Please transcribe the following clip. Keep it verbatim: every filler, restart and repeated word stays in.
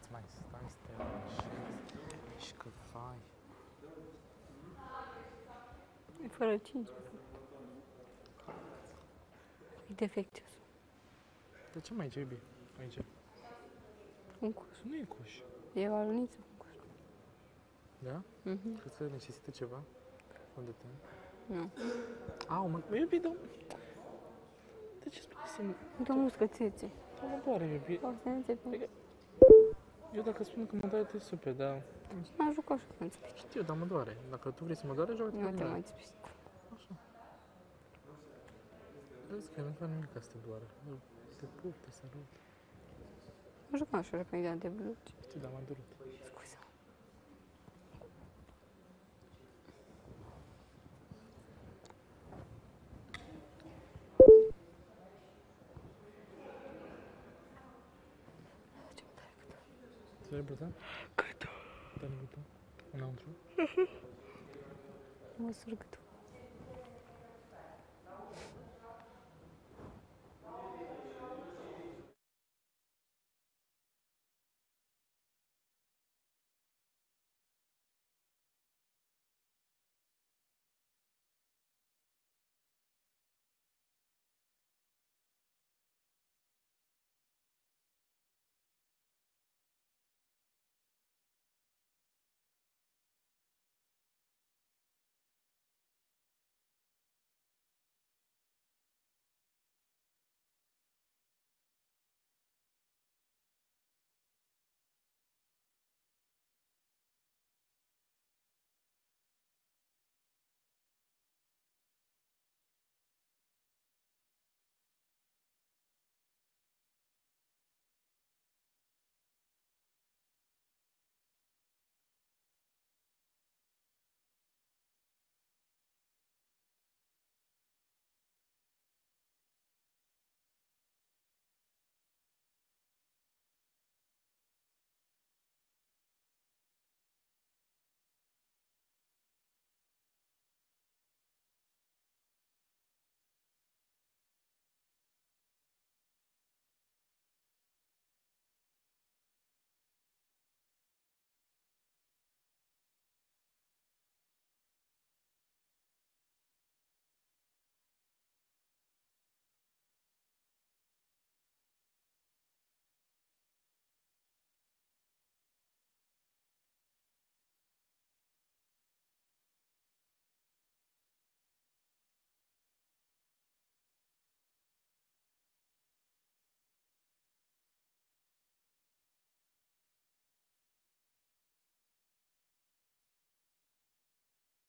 mai stai să te așezi și că fai. E fără cinci. E defecțios. De ce mai aici, iubi? Aici. Un curs. Nu e coș. E o aluniță un curs. Da? Mhm. Crezi că necesită ceva? Unde te Nu. Au, mă, iubi, dar... De ce spui să... Uite o muscă ție. Da, mă doare, iubi. O să ne înțepe. Eu dacă spun că mă doare, te super, dar... M-am jucat și nu înțeleg. Știu, dar mă doare. Dacă tu vrei să mă doare, joacă-te Nu cu te mine. mai țipi. Așa. Vezi că nu fac nimic ca să te doară. Eu te pup, te sărut. M-am jucat și repede de blugi. Știu, dar m-a durut. Scuze. Ți-ai brutat? Cât? Te-ai brutat? Înăuntru? Mă surg